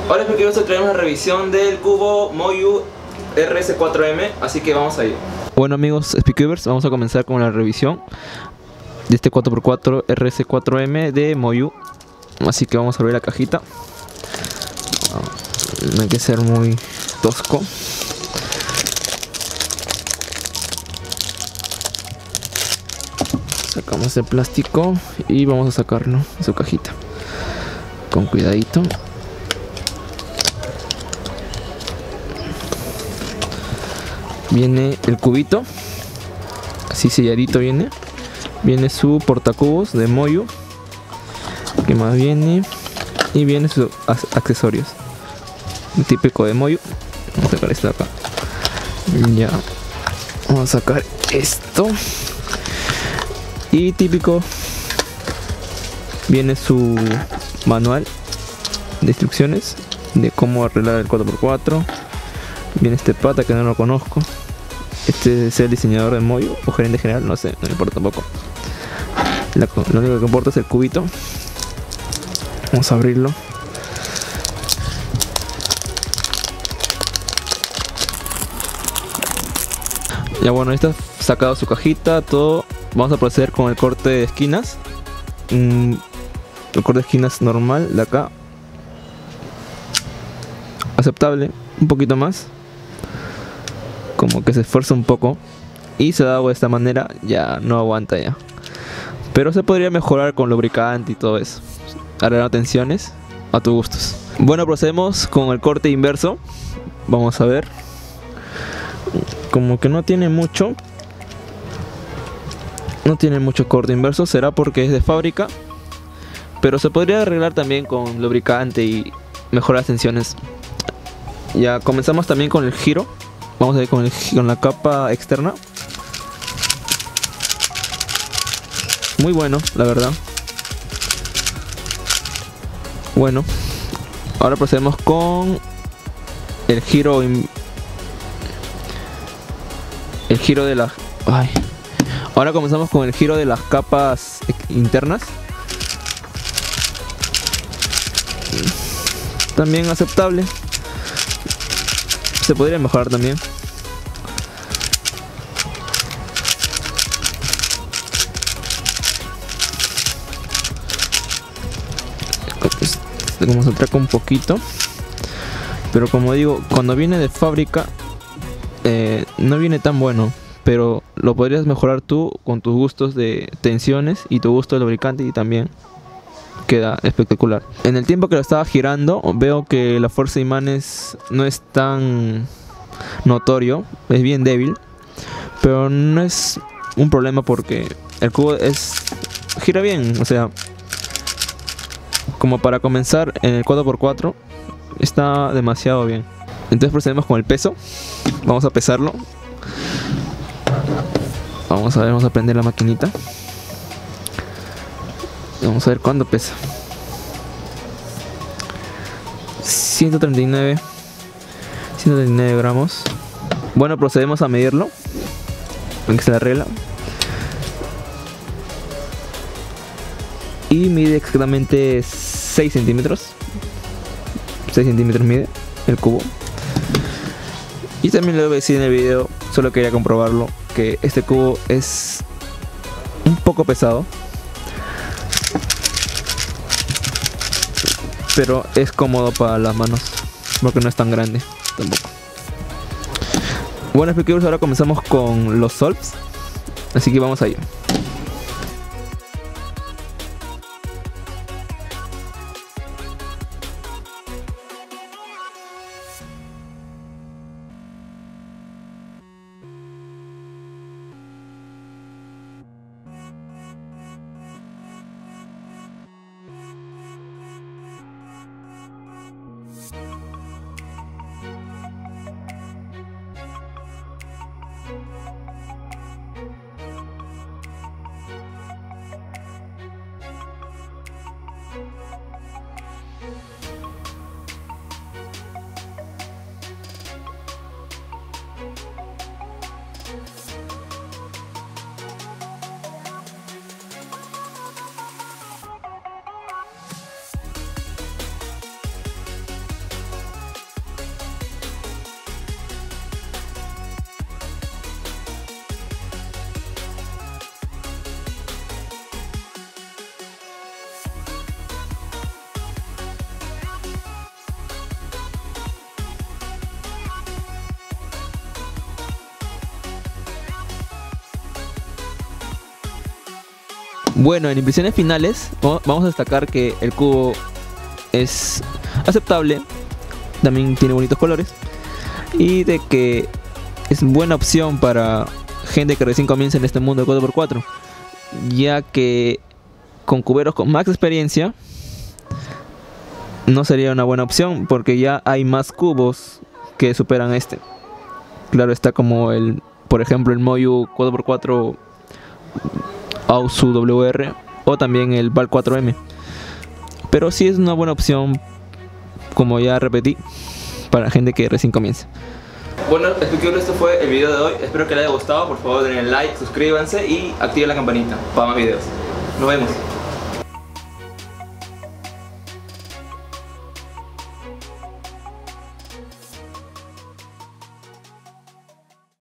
Hola, espero que hoy traemos la revisión del cubo Moyu RS4M, así que vamos a ir. Bueno amigos Speedcubers, vamos a comenzar con la revisión de este 4x4 RS4M de Moyu. Así que vamos a abrir la cajita. No hay que ser muy tosco. Sacamos el plástico y vamos a sacarlo de su cajita con cuidadito. Viene el cubito, así selladito viene. Viene su portacubos de Moyu. ¿Qué más viene? Y viene sus accesorios. Típico de Moyu. Vamos a sacar esto de acá. Ya. Vamos a sacar esto. Y típico. Viene su manual de instrucciones de cómo arreglar el 4x4. Viene este pata que no lo conozco. Este es el diseñador de Moyu o gerente general, no sé, no me importa tampoco. Lo único que importa es el cubito. Vamos a abrirlo. Ya bueno, está sacado su cajita, todo. Vamos a proceder con el corte de esquinas. El corte de esquinas normal de acá. Aceptable, un poquito más. Como que se esfuerza un poco. Y se da de esta manera, ya no aguanta ya. Pero se podría mejorar con lubricante y todo eso. Arreglar tensiones a tus gustos. Bueno, procedemos con el corte inverso. Vamos a ver. Como que no tiene mucho. No tiene mucho corte inverso. Será porque es de fábrica. Pero se podría arreglar también con lubricante y mejorar las tensiones. Ya comenzamos también con el giro. Vamos a ir con la capa externa. Muy bueno, la verdad. Bueno, ahora procedemos con el giro. El giro de las... Ahora comenzamos con el giro de las capas internas. También aceptable. Se podría mejorar también. Como se atraca un poquito. Pero como digo, cuando viene de fábrica no viene tan bueno. Pero lo podrías mejorar tú con tus gustos de tensiones y tu gusto de lubricante, y también queda espectacular. En el tiempo que lo estaba girando veo que la fuerza de imanes no es tan notorio, es bien débil, pero no es un problema porque el cubo gira bien, o sea, como para comenzar en el 4x4 está demasiado bien. Entonces procedemos con el peso. Vamos a pesarlo. Vamos a ver, vamos a prender la maquinita. Vamos a ver cuánto pesa. 139 gramos. Bueno, procedemos a medirlo. Ven que se la regla. Y mide exactamente 6 centímetros. 6 centímetros mide el cubo. Y también lo voy a decir en el video, solo quería comprobarlo, que este cubo es un poco pesado. Pero es cómodo para las manos, porque no es tan grande tampoco. Bueno, Speedcubers, ahora comenzamos con los solves. Así que vamos allá. Bueno, en impresiones finales vamos a destacar que el cubo es aceptable, también tiene bonitos colores, y de que es buena opción para gente que recién comienza en este mundo de 4x4, ya que con cuberos con más experiencia no sería una buena opción, porque ya hay más cubos que superan este. Claro está, como por ejemplo el Moyu 4x4 Ausu WR, o también el Val 4M. Pero sí es una buena opción, como ya repetí, para gente que recién comienza. Bueno, esto fue el video de hoy. Espero que les haya gustado. Por favor denle like, suscríbanse y activen la campanita para más videos. Nos vemos.